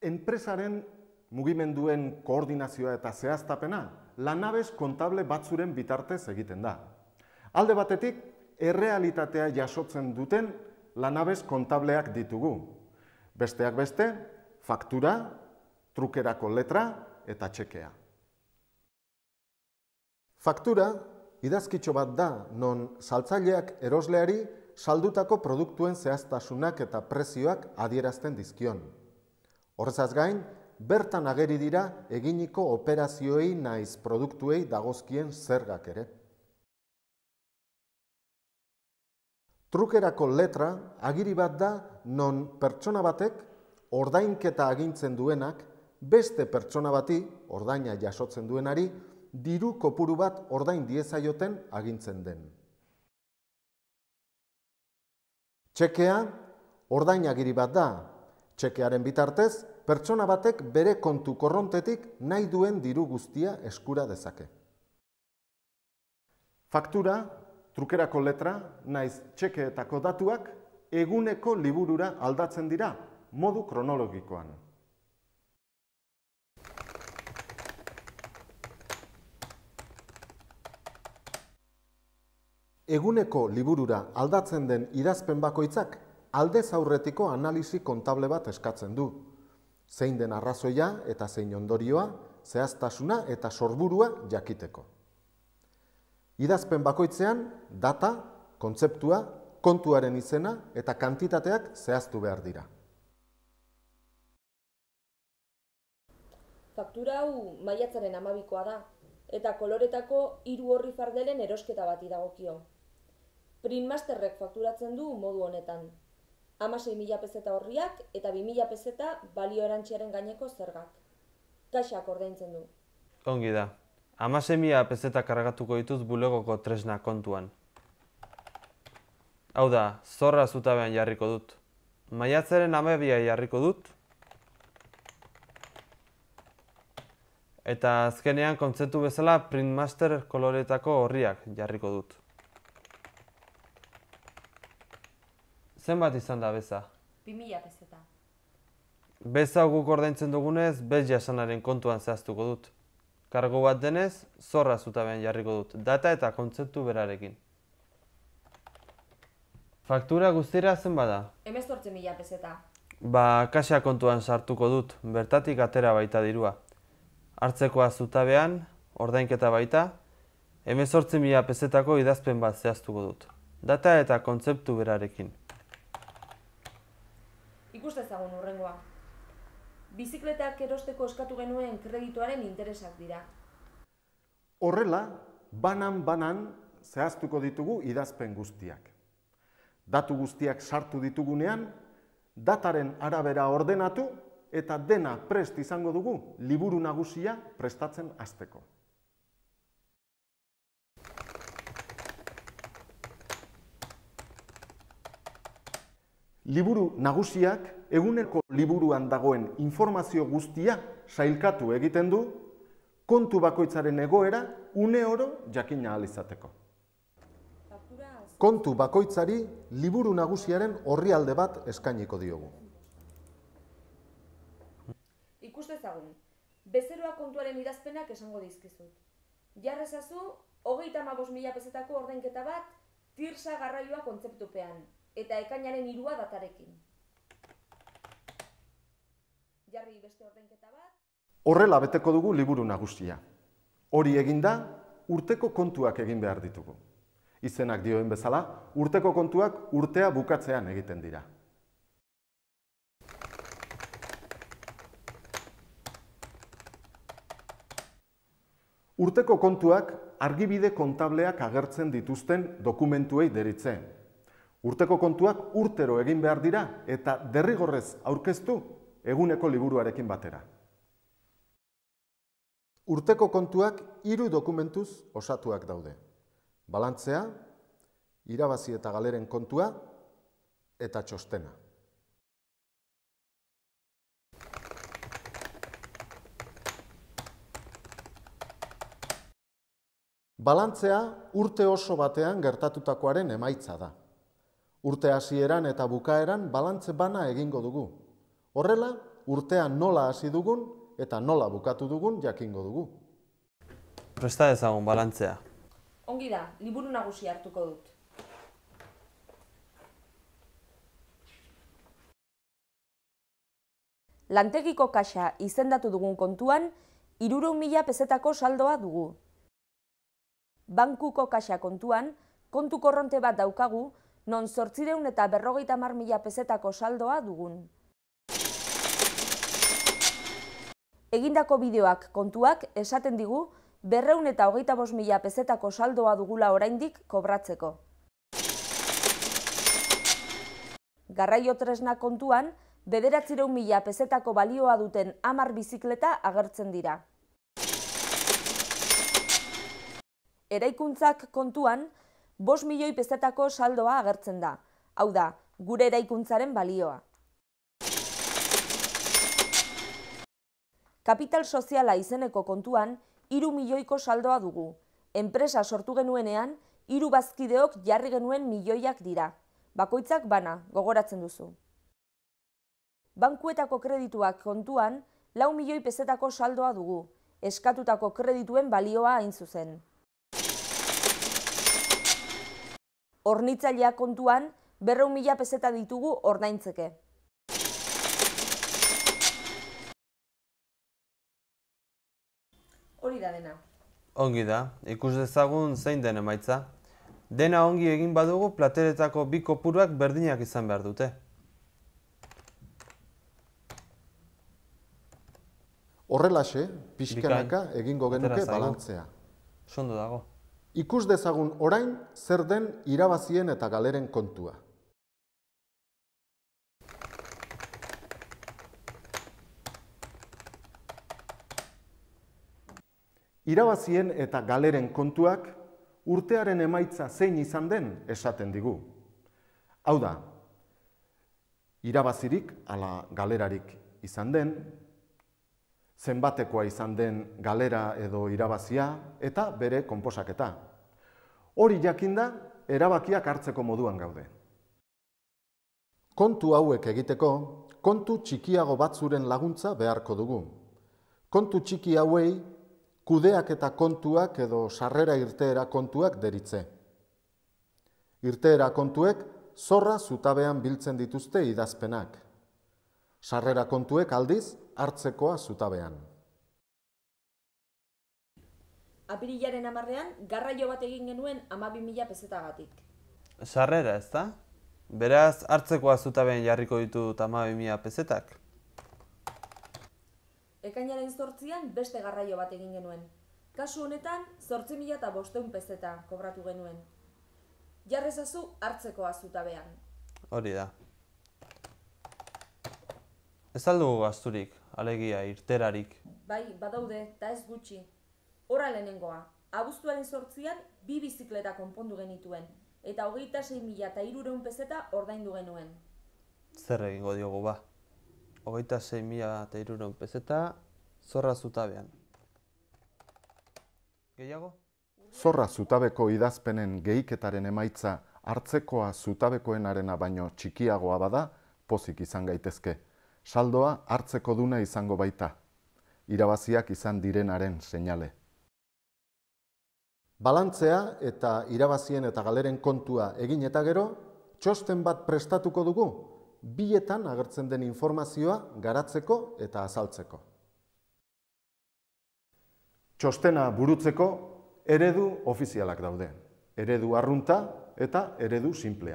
Enpresaren mugimenduen koordinazioa eta zehaztapena lanabes kontable batzuren bitartez egiten da. Alde batetik, errealitatea jasotzen duten lanabes kontableak ditugu. Besteak beste, faktura, trukerako letra eta txekea. Faktura, idazkitxo bat da, non saltzaileak erosleari saldutako produktuen zehaztasunak eta prezioak adierazten dizkion. Horrezaz gain, bertan ageri dira eginiko operazioei naiz produktuei dagozkien zergak ere. Trukerako letra agiri bat da non pertsona batek ordainketa agintzen duenak beste pertsona bati, ordaina jasotzen duenari, diru kopuru bat ordain diezaioten agintzen den. Txekea ordain agiri bat da. Txekearen bitartez, pertsona batek bere kontu korrontetik nahi duen diru guztia eskura dezake. Faktura, trukerako letra, naiz txekeetako datuak, eguneko liburura aldatzen dira, modu kronologikoan. Eguneko liburura aldatzen den idazpen bakoitzak, aldez aurretiko analisi kontable bat eskatzen du. Zein den arrazoia eta zein ondorioa, zehaztasuna eta sorburua jakiteko. Idazpen bakoitzean, data, kontzeptua, kontuaren izena eta kantitateak zehaztu behar dira. Faktura hau maiatzaren 12koa da, eta koloretako 3 orri fardelen erosketa bati dagokio. Printmasterrek fakturatzen du modu honetan. 16.000 peseta orriak eta 2.000 peseta balio erantziaren gaineko zergak. Kaxak ordaintzen du. Ongi da. 16.000 peseta kargatuko dituz bulegoko tresna kontuan. Hau da, zorra zutabean jarriko dut. Maiatzaren 12 jarriko dut. Eta azkenean kontzeptu bezala Printmaster koloretako orriak jarriko dut. Zenbat izan da beza? 2.000 peseta. Beza guk ordaintzen dugunez, bez jasanaren kontuan zehaztuko dut. Kargo bat denez, zorra zutabean jarriko dut, data eta kontzeptu berarekin. Faktura guztira zenbat da? 18.000 peseta. Kaxa kontuan sartuko dut, bertatik atera baita dirua. Hartzekoa zutabean, ordainketa baita, 18.000 pesetako idazpen bat zehaztuko dut. Data eta kontzeptu berarekin. Ikustezagun hurrengoa. Bizikletak erosteko eskatu genuen kredituaren interesak dira. Horrela, banan zehaztuko ditugu idazpen guztiak. Datu guztiak sartu ditugunean, dataren arabera ordenatu eta dena prest izango dugu liburu nagusia prestatzen hasteko. Liburu nagusiak eguneko liburuan dagoen informazio guztia sailkatu egiten du, kontu bakoitzaren egoera une oro jakin ahal izateko. Kontu bakoitzari liburu nagusiaren orrialde bat eskainiko diogu. Ikustezagun, bezeroa kontuaren idazpenak esango dizkizut. Jarrezazu, 35.000 pesetako ordainketa bat Tirsa garraioa kontzeptupean, eta ekainaren 3 datarekin. Jarri beste ordainketa bat. Horrela beteko dugu liburu nagusia. Hori eginda, urteko kontuak egin behar ditugu. Izenak dioen bezala, urteko kontuak urtea bukatzean egiten dira. Urteko kontuak argibide kontableak agertzen dituzten dokumentuei deritze. Urteko kontuak urtero egin behar dira eta derrigorrez aurkeztu eguneko liburuarekin batera. Urteko kontuak 3 dokumentuz osatuak daude. Balantzea, irabazi eta galeren kontua eta txostena. Balantzea urte oso batean gertatutakoaren emaitza da. Urte hasieran eta bukaeran balantze bana egingo dugu. Horrela, urtea nola hasi dugun eta nola bukatu dugun jakingo dugu. Presta dezagun balantzea. Ongi da, liburu nagusi hartuko dut. Lantegiko kaxa izendatu dugun kontuan, 300.000 pezetako saldoa dugu. Bankuko kaxa kontuan, kontu korronte bat daukagu, non 850.000 pezetako saldoa dugun. Egindako bideoak kontuak esaten digu 225.000 pezetako saldoa dugula oraindik kobratzeko. Garraio tresna kontuan, 900.000 pezetako balioa duten 10 bizikleta agertzen dira. Eraikuntzak kontuan, 5 milioi pezetako saldoa agertzen da. Hau da, gure eraikuntzaren balioa. Kapital soziala izeneko kontuan, 3 milioiko saldoa dugu. Enpresa sortu genuenean, 3 bazkideok jarri genuen milioiak dira. Bakoitzak bana, gogoratzen duzu. Bankuetako kredituak kontuan, 4 milioi pezetako saldoa dugu. Eskatutako kredituen balioa hain zuzen. Hornitzaileak kontuan, 200.000 pezeta ditugu ordaintzeke. Hori da dena. Ongi da, ikus dezagun zein den emaitza. Dena ongi egin badugu plateretako 2 kopuruak berdinak izan behar dute. Horrelaxe, pixkanaka egingo genuke balantzea. Sondo dago. Ikus dezagun orain zer den irabazien eta galeren kontua. Irabazien eta galeren kontuak urtearen emaitza zein izan den esaten digu. Hau da, irabazirik ala galerarik izan den, zenbatekoa izan den galera edo irabazia eta bere konposaketa. Hori jakinda, erabakiak hartzeko moduan gaude. Kontu hauek egiteko, kontu txikiago batzuren laguntza beharko dugu. Kontu txiki hauei, kudeaketa kontuak edo sarrera irteera kontuak deritze. Irteera kontuek zorra zutabean biltzen dituzte idazpenak. Sarrera kontuek aldiz, hartzekoa zutabean. Apirilaren 10ean garraio bat egin genuen 12.000 pezetagatik. Sarrera, ez da? Beraz, hartzekoa zutabean jarriko ditut 12.000 pezetak? Ekainaren 8ean beste garraio bat egin genuen. Kasu honetan, 8.500 pezeta kobratu genuen. Jarrezazu hartzekoa zutabean. Hori da. Ez aldugu gazturik, alegia, irterarik. Bai, badaude, eta ez gutxi. Horra lehenengoa, abuztuaren 8ean 2 bizikleta konpondu genituen, eta 26.300 pezeta ordaindu genuen. Zer egingo diogu ba? 26.300 pezeta zorra zutabean. Gehiago? Zorra zutabeko idazpenen gehiketaren emaitza hartzekoa zutabekoenarena baino txikiagoa bada, pozik izan gaitezke. Saldoa hartzeko duna izango baita. Irabaziak izan direnaren seinale. Balantzea eta irabazien eta galeren kontua egin eta gero, txosten bat prestatuko dugu, bietan agertzen den informazioa garatzeko eta azaltzeko. Txostena burutzeko eredu ofizialak daude. Eredu arrunta eta eredu sinplea.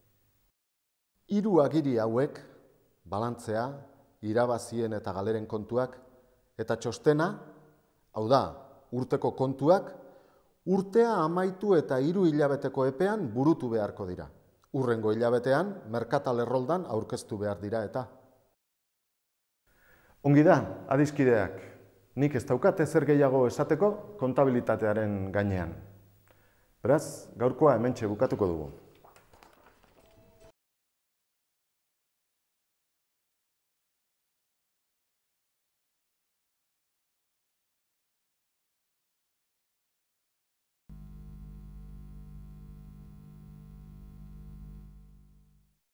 3 agiri hauek, balantzea, irabazien eta galeren kontuak, eta txostena, hau da, urteko kontuak, urtea amaitu eta 3 hilabeteko epean burutu beharko dira. Hurrengo hilabetean, merkatal erroldan aurkeztu behar dira eta. Ongi da, adiskideak, nik ez daukat ezer gehiago esateko kontabilitatearen gainean. Beraz, gaurkoa hementxe bukatuko dugu.